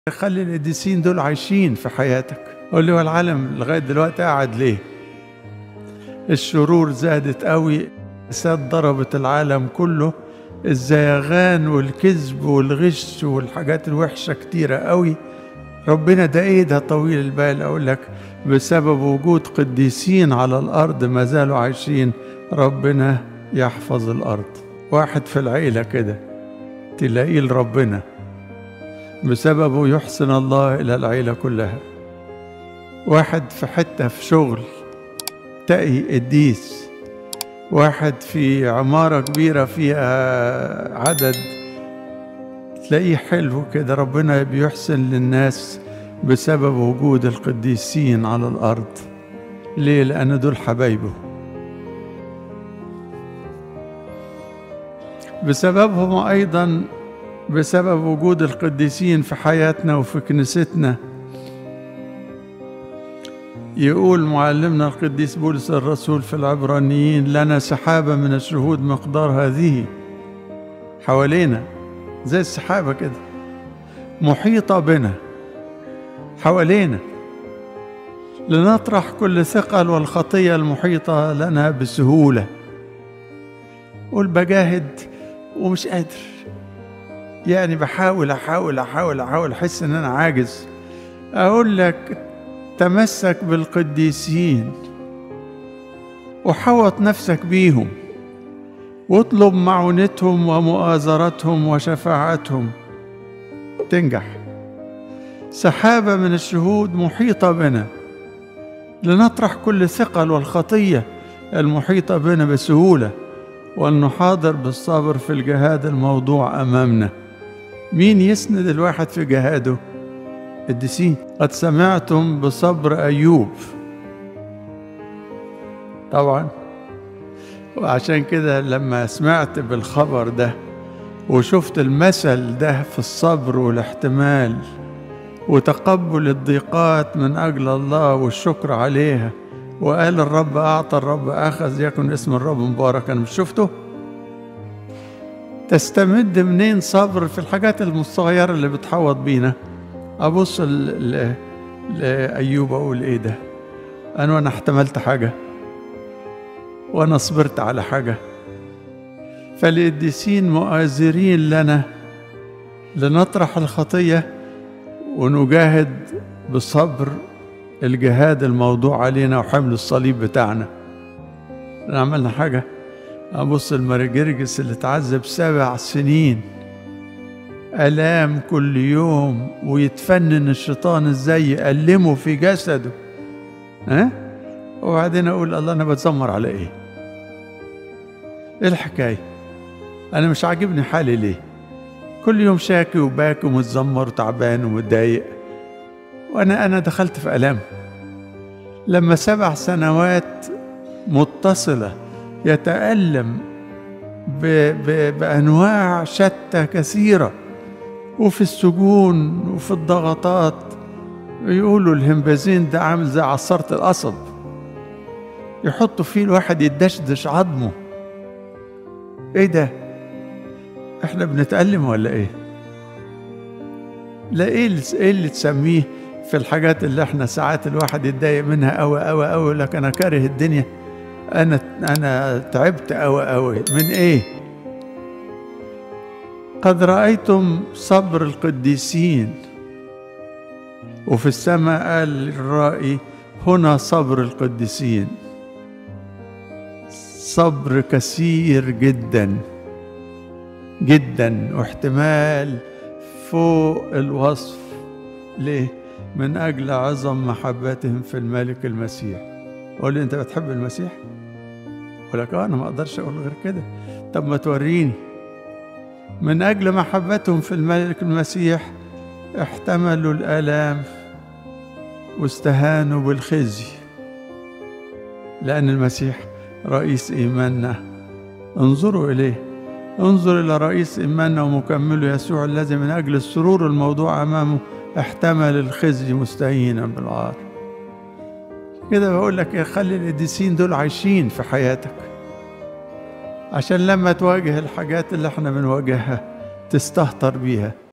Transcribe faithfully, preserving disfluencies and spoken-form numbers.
خلي القديسين دول عايشين في حياتك. قول لي هو العالم لغاية دلوقتي قاعد ليه؟ الشرور زادت قوي، الفساد ضربت العالم كله، الزيغان والكذب والغش والحاجات الوحشة كتيرة قوي. ربنا ده ايه ده طويل البال. اقول لك بسبب وجود قديسين على الارض ما زالوا عايشين، ربنا يحفظ الارض. واحد في العيلة كده تلاقيه لربنا، بسببه يحسن الله إلى العيلة كلها. واحد في حتة في شغل تقي قديس، واحد في عمارة كبيرة فيها عدد تلاقيه حلو كده. ربنا بيحسن للناس بسبب وجود القديسين على الأرض. ليه؟ لأن دول حبايبه. بسببهم أيضا، بسبب وجود القديسين في حياتنا وفي كنيستنا، يقول معلمنا القديس بولس الرسول في العبرانيين: لنا سحابة من الشهود مقدار هذه حوالينا، زي السحابة كده محيطة بنا حوالينا، لنطرح كل ثقل والخطية المحيطة لنا بسهولة. قول بجاهد ومش قادر، يعني بحاول أحاول أحاول أحاول أحس إن أنا عاجز. أقول لك تمسك بالقديسين وحوط نفسك بيهم واطلب معونتهم ومؤازرتهم وشفاعتهم تنجح. سحابة من الشهود محيطة بنا، لنطرح كل ثقل والخطية المحيطة بنا بسهولة، ولنحاضر بالصبر في الجهاد الموضوع أمامنا. مين يسند الواحد في جهاده؟ قديسين. قد سمعتم بصبر أيوب. طبعا، وعشان كده لما سمعت بالخبر ده وشفت المثل ده في الصبر والاحتمال وتقبل الضيقات من أجل الله والشكر عليها، وقال الرب أعطى الرب أخذ يكن اسم الرب مباركا، مش شفته؟ تستمد منين صبر في الحاجات الصغيرة اللي بتحوط بينا؟ أبص لأيوب أقول إيه ده؟ أنا وأنا احتملت حاجة وأنا صبرت على حاجة. فالقديسين مؤازرين لنا لنطرح الخطية ونجاهد بصبر الجهاد الموضوع علينا وحمل الصليب بتاعنا. عملنا حاجة. أبص المرجرجس اللي اتعذب سبع سنين ألام كل يوم، ويتفنن الشيطان ازاي يألمه في جسده، ها؟ وبعدين أقول الله أنا بتذمر على إيه؟ إيه الحكاية؟ أنا مش عاجبني حالي ليه؟ كل يوم شاكي وباكي ومتذمر وتعبان ومتضايق، وأنا أنا دخلت في ألام. لما سبع سنوات متصلة يتألم ب ب بأنواع شتى كثيرة، وفي السجون وفي الضغطات، يقولوا الهمبازين ده عامل زي عصارة القصب، يحطوا فيه الواحد يدشدش عظمه. ايه ده؟ احنا بنتألم ولا ايه؟ لا، ايه اللي, إيه اللي تسميه في الحاجات اللي احنا ساعات الواحد يتضايق منها قوي قوي قوي، لك انا كاره الدنيا، انا انا تعبت قوي قوي من ايه؟ قد رأيتم صبر القديسين، وفي السماء قال الرائي هنا صبر القديسين. صبر كثير جدا جدا واحتمال فوق الوصف. ليه؟ من أجل عظم محبتهم في الملك المسيح. قول لي أنت بتحب المسيح؟ أقول لك آه أنا ما أقدرش أقول غير كده. طب ما توريني. من أجل محبتهم في الملك المسيح احتملوا الآلام واستهانوا بالخزي، لأن المسيح رئيس إيماننا. انظروا إليه، انظر إلى رئيس إيماننا ومكمله يسوع، الذي من أجل السرور الموضوع أمامه احتمل الخزي مستهينا بالعار. كده بقول لك يا خلي القديسين دول عايشين في حياتك، عشان لما تواجه الحاجات اللي احنا بنواجهها تستهتر بيها.